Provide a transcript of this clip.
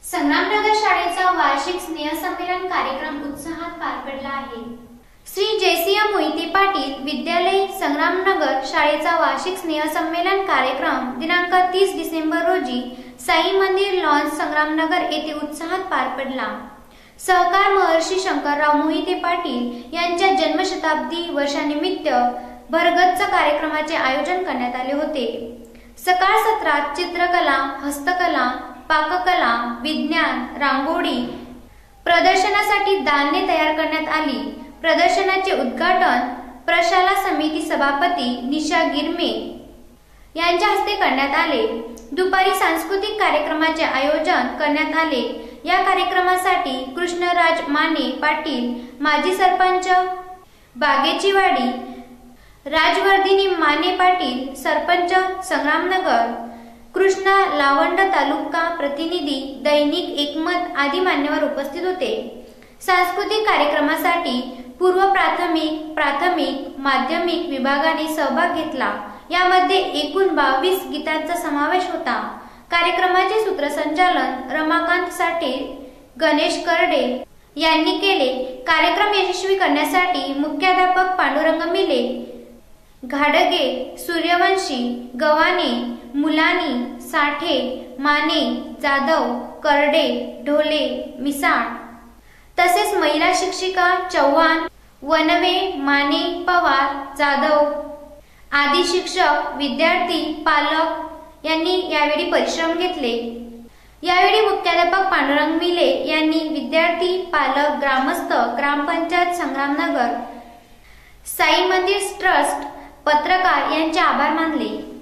संग्रामनगर शाळेचा वार्षिक स्नेहसंमेलन कार्यक्रम उत्साहात पार पडला आहे। श्री जयसिंह मोहिते पाटील विद्यालय संग्रामनगर शाळेचा वार्षिक स्नेहसंमेलन कार्यक्रम दिनांक 30 डिसेंबर रोजी साई मंदिर लॉन्स संग्रामनगर येथे उत्साहात पार पडला। सहकार महर्षी शंकरराव मोहिते पाटील यांच्या जन्मशताब्दी वर्षानिमित्त भरगच्च कार्यक्रमाचे आयोजन करण्यात आले होते। सकाळ सत्रात चित्रकला, हस्तकला, पाककला, विज्ञान, रांगोळी प्रदर्शनासाठी दालने तयार करण्यात आली। प्रदर्शनाचे उद्घाटन प्रशाला समिती सभापती निशा गिरमे यांच्या हस्ते करण्यात आले। दुपारी सांस्कृतिक कार्यक्रमाचे आयोजन करण्यात आले। या कार्यक्रमासाठी कृष्णराज माने पाटील, माजी सरपंच बागेची वाडी, राजवर्धिनी माने पाटील, सरपंच संग्रामनगर, कृष्णा लावंड तालुका प्रतिनिधी, दैनिक एकमत आदी मान्यवर उपस्थित होते। सांस्कृतिक कार्यक्रमासाठी पूर्व प्राथमिक, प्राथमिक, माध्यमिक विभागाने सहभाग घेतला। यामध्ये एकूण 22 गीतांचा समावेश होता। कार्यक्रमाचे सूत्रसंचालन रमाकांत साठे, गणेश करडे यांनी केले। कार्यक्रम यशस्वी करण्यासाठी मुख्याध्यापक पांडुरंग मिले, घाडगे, सूर्यवंशी, गव्हाणे, मुलानी, साठे, माने, जाधव, करडे, ढोले, मिसाळ तसेच महिला शिक्षिका चव्हाण, वनवे, माने, पवार, जाधव आदी शिक्षक, विद्यार्थी, पालक यांनी यावेळी परिश्रम घेतले। यावेळी मुख्याध्यापक पांडुरंग मिले यांनी विद्यार्थी, पालक, ग्रामस्थ, ग्रामपंचायत संग्रामनगर, साई मंदिर ट्रस्ट, पत्रकार यांचे आभार मानले।